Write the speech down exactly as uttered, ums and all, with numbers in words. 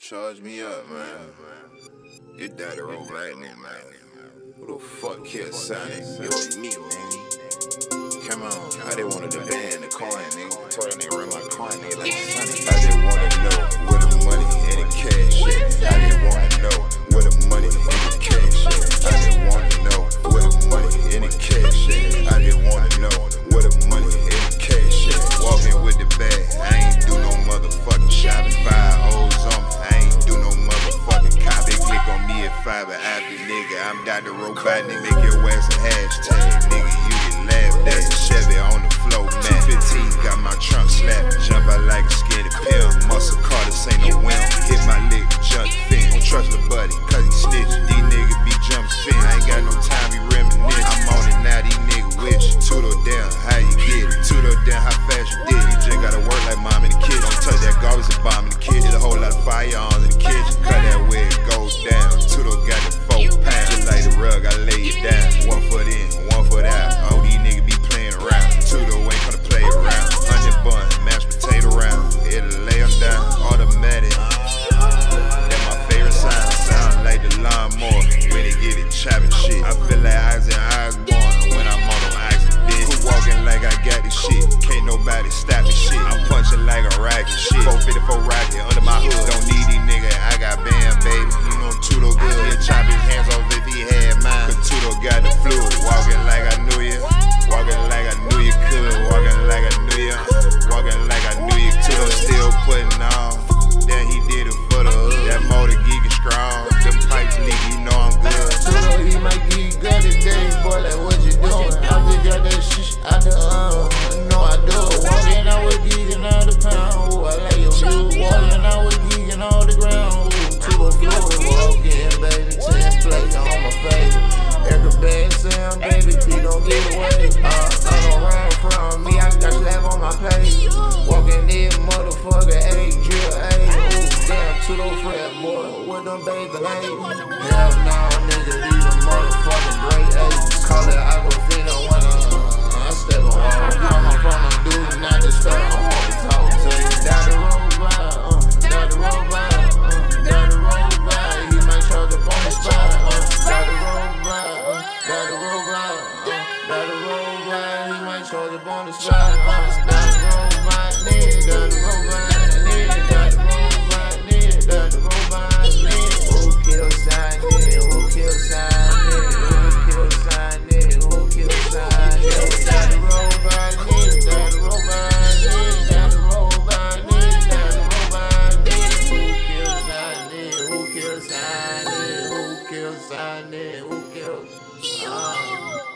Charge me up, man. Get that road lightning, man. Who the fuck killed Sonic? It was me, man. Come on, I didn't want to demand the coin, nigga. Told they run my coin, nigga, like Sonic. I didn't want to know where the money and the cash is. I didn't want to know where the money and the cash is. I didn't want to know where the money and the cash is. I didn't want to know where the money and the cash is. Walking with the bag, I ain't do no motherfucking shopping. Five O's on me, I ain't do no motherfucking cop. They click on me at five, but I be nigga. I'm Doctor Robot, they make your ass a hashtag, nigga. You get laughed at. Chevy on the floor, man. fifteen got my trunk slapped. Jump out like a skinny pill. Muscle car, this ain't no whim. Hit my lick, jump fin. Don't trust the buddy, cause he snitch. These niggas be jump fin. I ain't got no time, be reminiscing. I'm on it now, these niggas wish. Tudo down, how you get it? Tudo down, how fast you did it? You just gotta work like mom and the kid. Don't touch that garbage and bomb in the kitchen. There's a whole lot of firearms in the kitchen. Cut that way, it goes down. Tudo got the four pounds. Just like the rug, I lay it down. One foot in, one foot out. All these niggas be playing around. Tudo ain't gonna play around. Onion bun, mashed potato round. It'll lay them down, automatic. That's my favorite sound. Sound like the lawnmower when they get it chopping shit. I feel like eyes and eyes born when I'm on them ice, bitch. Who walking like I got this shit? Can't nobody stop this shit. I'm punching like a racket shit. four fifty-four rocket under my hood. Don't need these niggas, I got band, baby. You know Tudo good. He'll chop his hands off if he had mine. Cause Tudo got the fluid. Walking like I knew you. Walking like I knew you could. Walking like I knew you. Walking like I knew you could. Tudo still putting on. Then he did it for the hood. That motor geeking strong. Them pipes leak, you know I'm good. Tudo, he might get good today, boy, like what you doing? I just got that shit out the um, no I do. Walking out with geeking all the pound, ooh, I like your view. Walking out with geeking all the ground, ooh, Tudo flow. Walking, baby, ten play on my face. Every bad sound, baby, please don't get away. Uh, I don't run from me, I got slap on my page. Walking in, motherfucker, ayy, drill, ayy, ooh, damn, Tudo fret, boy, with them baby ladies. Hell no, nigga, these a motherfucking great ayy. Call it Aquafina when uh, I step on all. I'm from them dudes, not the star. I wanna talk to you. Down the road ride, uh, down the road ride, uh, down the road ride. He might charge up on the spot, uh, down the road ride, uh, down the road ride, uh, down the road ride. He might charge up on the spot, uh, down the road ride, nigga, down the road ride, nigga, down the road ride, nigga, down the road ride, nigga. Who kill sign, nigga? Who kill sign, nigga? Who kill sign, nigga? Who kill sign, nigga? Down the road ride, nigga, down the road ride, nigga, down the road ride, nigga, down the road ride, nigga. Who kill sign, nigga? Who kill sign, nigga? Who kill sign, nigga? Who kill sign?